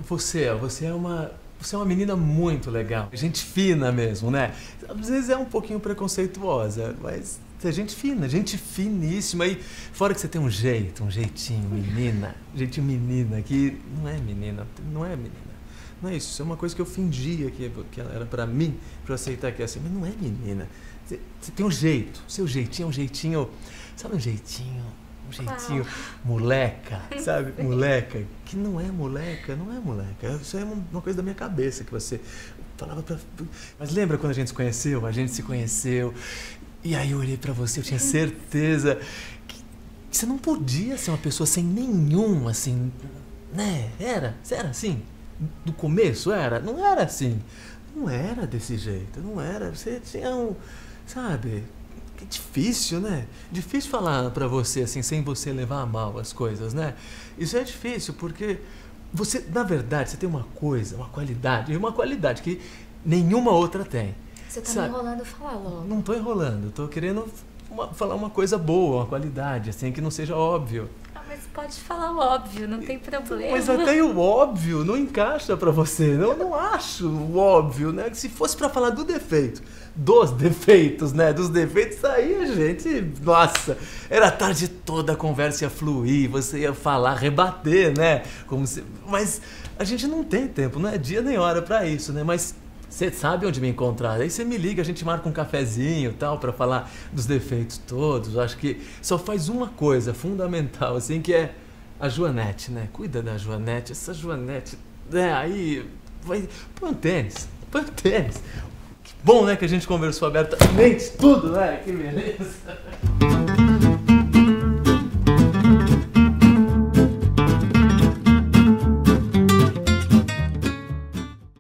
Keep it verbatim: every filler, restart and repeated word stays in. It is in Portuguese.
você, você é uma... Você é uma menina muito legal, gente fina mesmo, né? Às vezes é um pouquinho preconceituosa, mas é gente fina, gente finíssima. E fora que você tem um jeito, um jeitinho, menina, jeitinho menina, que não é menina, não é menina. Não é isso, isso é uma coisa que eu fingia que, que era pra mim, pra eu aceitar que é assim, mas não é menina. Você, você tem um jeito, seu jeitinho é um jeitinho, sabe um jeitinho... Um jeitinho moleca, sabe? Moleca, que não é moleca, não é moleca. Isso é uma coisa da minha cabeça que você falava pra... Mas lembra quando a gente se conheceu? A gente se conheceu e aí eu olhei pra você, eu tinha certeza que você não podia ser uma pessoa sem nenhum, assim, né? Era? Você era assim? Do começo era? Não era assim. Não era desse jeito, não era. Você tinha um, sabe... Que difícil, né? Difícil falar pra você assim, sem você levar a mal as coisas, né? Isso é difícil porque você, na verdade, você tem uma coisa, uma qualidade, e uma qualidade que nenhuma outra tem. Você tá sabe? me enrolando falar logo. Não tô enrolando, tô querendo uma, falar uma coisa boa, uma qualidade, assim, que não seja óbvio. Ah, mas pode falar o óbvio, não tem problema. Mas até o óbvio não encaixa pra você. Eu não acho o óbvio, né? Se fosse pra falar do defeito, dos defeitos, né? Dos defeitos, aí a gente... Nossa, era a tarde toda, a conversa ia fluir, você ia falar, rebater, né? Como se... Mas a gente não tem tempo, não é dia nem hora pra isso, né? Mas você sabe onde me encontrar. Aí você me liga, a gente marca um cafezinho e tal, pra falar dos defeitos todos. Eu acho que só faz uma coisa fundamental, assim, que é a Joanete, né? Cuida da Joanete, essa Joanete, né? Aí vai... Põe um tênis, põe um tênis. Bom, né, que a gente conversou abertamente tudo, né? Que beleza.